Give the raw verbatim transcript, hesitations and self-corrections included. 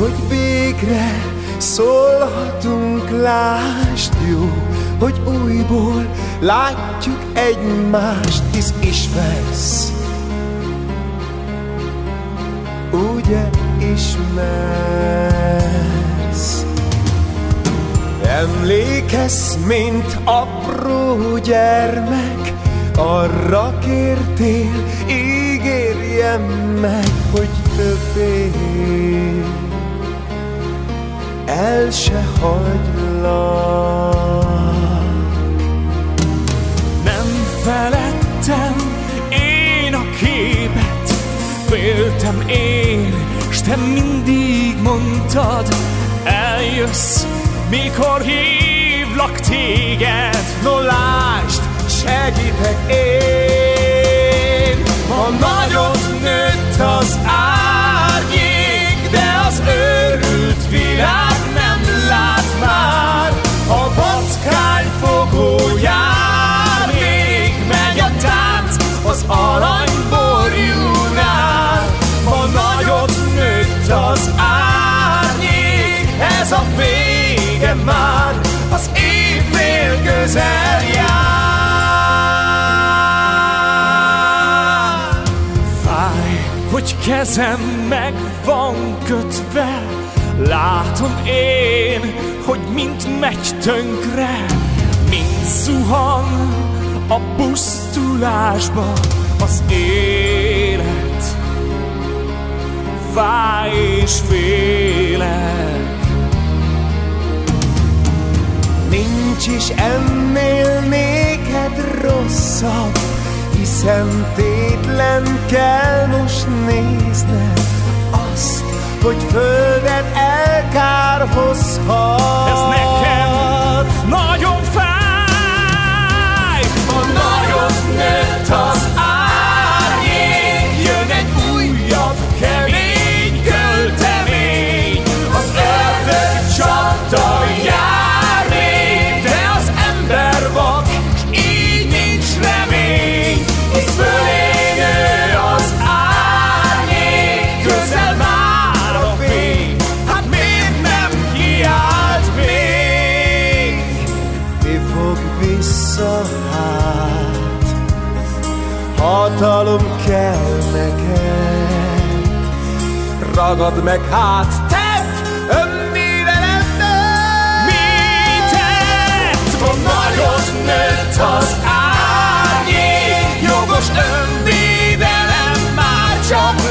hogy végre szólhatunk, lásd, jó, hogy újból látjuk egymást, hisz ismersz, ugye ismersz. Emlékezz, mint apró gyermek, arra kértél, ígérjem meg, hogy többé el se hagylak. Nem feledtem én a képet, féltem én, s te mindig mondtad, eljössz, mikor hívlak téged. No lásd, segítek én, ma nagyot nőtt az árnyék, de az őrült világ nem lát már. A patkányfogó jár, még megy a tánc az aranyborjúnál. Ma nagyot nőtt az árnyék, ez a vége már, az évvél közel jár. Fáj, hogy kezem meg van kötve, látom én, hogy mint megy tönkre, mint zuhan a pusztulásba az élet. Fáj és félek. Nincs is ennél néked rosszabb, hiszen tétlen kell most nézned azt, hogy földet elkárhozhat. Ez nekem nagyon fáj. Ma nagyot nőtt az árnyék, jön egy újabb kemény költemény. Az ördög csapda jár még, de az ember vak, s így nincs remény. Hisz fölé nő az árnyék, közel már a fény. Hát miért nem kiált még? Mi fog vissza hát? Hatalom kell neked, ragad meg hát, tedd, önmire lenned. Mi tett? Ma nagyot nőtt az árnyék, jogos önvédelem már csak